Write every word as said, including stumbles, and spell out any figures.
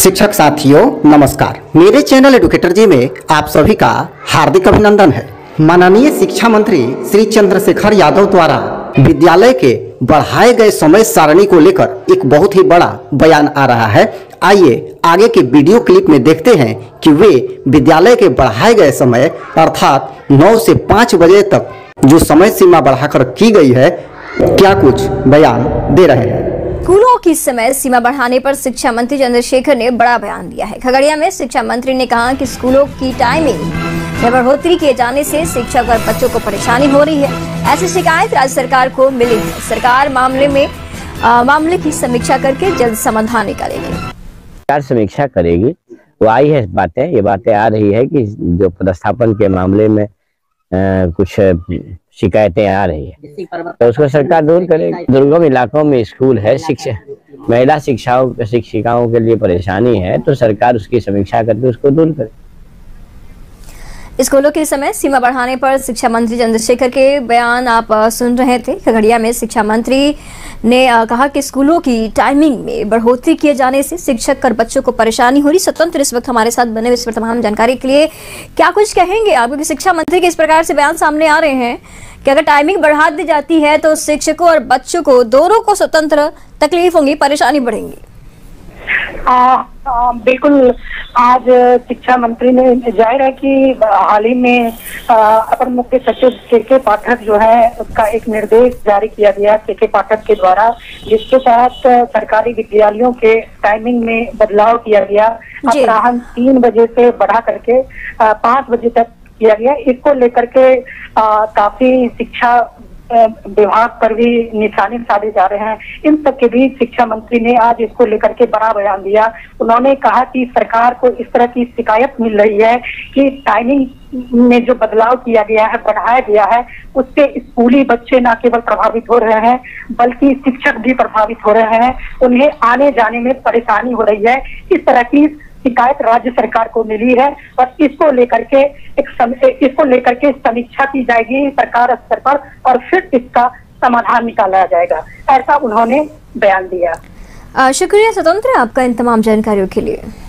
शिक्षक साथियों नमस्कार। मेरे चैनल एडुकेटर जी में आप सभी का हार्दिक अभिनंदन है। माननीय शिक्षा मंत्री श्री चंद्रशेखर यादव द्वारा विद्यालय के बढ़ाए गए समय सारणी को लेकर एक बहुत ही बड़ा बयान आ रहा है। आइए आगे के वीडियो क्लिप में देखते हैं कि वे विद्यालय के बढ़ाए गए समय अर्थात नौ से पाँच बजे तक जो समय सीमा बढ़ाकर की गई है, क्या कुछ बयान दे रहे हैं। स्कूलों की समय सीमा बढ़ाने पर शिक्षा मंत्री चंद्रशेखर ने बड़ा बयान दिया है। खगड़िया में शिक्षा मंत्री ने कहा कि स्कूलों की टाइमिंग में बढ़ोतरी किए जाने से शिक्षक और बच्चों को परेशानी हो रही है। ऐसी शिकायत राज्य सरकार को मिली है। सरकार मामले में आ, मामले की समीक्षा करके जल्द समाधान निकालेगी। सरकार समीक्षा करेगी। वो आई है बातें, ये बातें आ रही है कि जो पदस्थापन के मामले में आ, कुछ शिकायतें आ रही है तो उसको सरकार दूर करेगी। दुर्गम इलाकों में स्कूल है, शिक्षा महिला शिक्षाओं शिक्षिकाओं के लिए परेशानी है तो सरकार उसकी समीक्षा करके उसको दूर करे। स्कूलों के समय सीमा बढ़ाने पर शिक्षा मंत्री चंद्रशेखर के बयान आप सुन रहे थे। खगड़िया में शिक्षा मंत्री ने कहा कि स्कूलों की टाइमिंग में बढ़ोतरी किए जाने से शिक्षक और बच्चों को परेशानी हो रही। स्वतंत्र इस वक्त हमारे साथ बने हुए इस पर तमाम जानकारी के लिए क्या कुछ कहेंगे आप, क्योंकि शिक्षा मंत्री के इस प्रकार से बयान सामने आ रहे हैं कि अगर टाइमिंग बढ़ा दी जाती है तो शिक्षकों और बच्चों को दोनों को स्वतंत्र तकलीफ होंगी, परेशानी बढ़ेंगी। आ, आ, बिल्कुल। आज शिक्षा मंत्री ने जाहिर है कि हाल ही में अपर मुख्य सचिव के के पाठक जो है उसका एक निर्देश जारी किया गया के के पाठक के द्वारा, जिसके तहत सरकारी विद्यालयों के टाइमिंग में बदलाव किया गया। अपराह्न तीन बजे से बढ़ा करके पाँच बजे तक किया गया। इसको लेकर के आ, काफी शिक्षा विभाग पर भी निशाने साधे जा रहे हैं। इन सब के बीच शिक्षा मंत्री ने आज इसको लेकर के बड़ा बयान दिया। उन्होंने कहा कि सरकार को इस तरह की शिकायत मिल रही है कि टाइमिंग में जो बदलाव किया गया है, बढ़ाया गया है, उससे स्कूली बच्चे न केवल प्रभावित हो रहे हैं बल्कि शिक्षक भी प्रभावित हो रहे हैं। उन्हें आने जाने में परेशानी हो रही है। इस तरह की शिकायत राज्य सरकार को मिली है और इसको लेकर के एक सम, इसको लेकर के समीक्षा की जाएगी सरकार स्तर पर और फिर इसका समाधान निकाला जाएगा, ऐसा उन्होंने बयान दिया। शुक्रिया स्वतंत्र आपका इन तमाम जानकारियों के लिए।